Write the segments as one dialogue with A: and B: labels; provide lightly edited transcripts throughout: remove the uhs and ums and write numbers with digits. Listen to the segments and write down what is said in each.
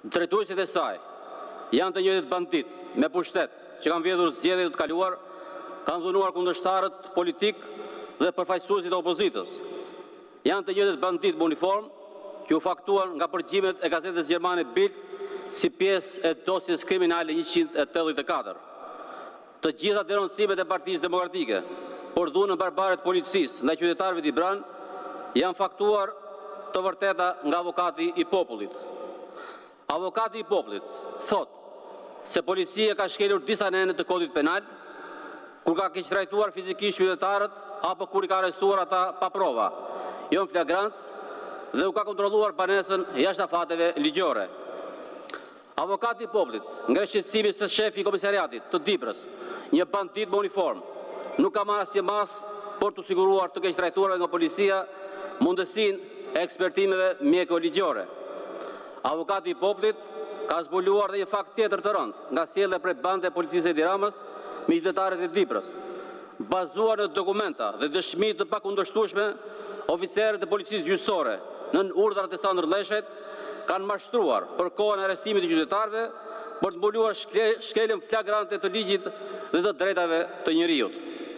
A: Drejtuesit e saj janë të njëjtët bandit me pushtet që kanë vjedhur zgjedhjet të kaluar, kanë dhunuar kundërshtarët politik dhe përfaqësuesit e opozitës. Janë të njëjtët bandit me uniform që u faktuan nga përgjimet e gazetës gjermane Bild si pjesë e dosjes kriminale 184. Të gjitha denoncimet e Partisë Demokratike por dhunën barbare të policisë ndaj qytetarëve të Ibran janë faktuar të vërteta nga avokati i popullit. Avokati i popullit thot se policia ka shkelur disa nene të kodit penal kur ka keq trajtuar fizikisht qytetarët apo kur i ka arrestuar ata pa prova, jo në flagrancë dhe u ka kontrolluar banesën jashtë afateve ligjore. Avokati i popullit, nga shqetësimi se shefi i komisariatit të Dibrës, një bandit me uniform, nuk ka marrë asnjë mas por të siguruar të keq trajtuarve nga policia mundësinë e ekspertimeve mjeko-ligjore. Avokati i popullit ka zbuluar dhe një fakt tjetër të rëndë nga sjellja prej bande e policisë së Edi Ramës me qytetarët e Dibrës. Bazuar në dokumenta dhe dëshmi të pakundërshtueshme, oficerët e policisë gjyqësore nën urdhrat e Sandër Lleshajt kanë mashtruar për kohën e arrestimit të qytetarëve për të mbuluar shkeljen flagrante të ligjit dhe të drejtave të njerëzit.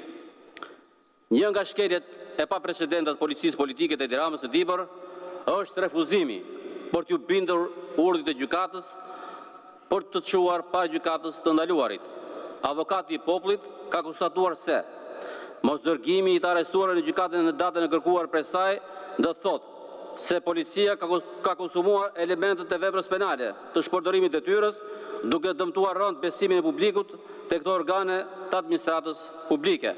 A: Një nga shkeljet e paprecedente të policisë politike të Edi Ramës në Dibër është refuzimi për t'u bindur urdhit të gjykatës për të çuar para gjykatës të ndaluarit. Avokati i popullit ka konstatuar se mosdërgimi i të arrestuarve në gjykatën në datën e kërkuar prej saj do të thotë se policia ka konsumuar elementet e veprës penale të shpërdorimit të detyrës, duke dëmtuar rënd besimin e publikut te këto organe të administratës publike.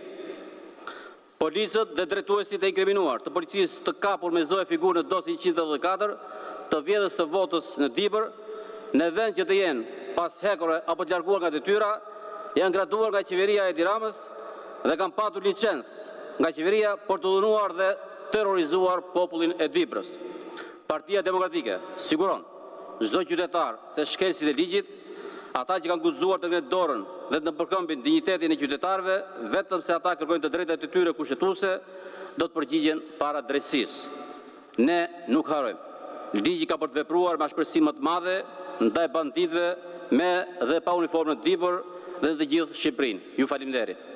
A: Policët dhe drejtuesit e inkriminuar të policisë të kapur me zoe figurë në dosje 184 të vjedhjes së votës në Dibër, në vend që të jenë pas hekore apo të larguar nga detyra, janë graduar nga qeveria e Edi Ramës dhe kanë patur licencë nga qeveria për të dhunuar dhe terrorizuar popullin e Dibrës. Partia Demokratike siguron çdo qytetar se shkelësit e ligjit, ata që kanë guxuar të ngrenë dorën dhe të përkëmbin dinjitetin e qytetarëve, vetëm se ata kërkojnë të drejtat e tyre kushtetuese, do të përgjigjen para drejtësisë. Ne nuk harrojmë. Ligji ka për të vepruar me ashpërsi më të madhe ndaj banditëve me dhe pa uniformë në Dibër dhe të gjithë Shqipërinë. Ju faleminderit.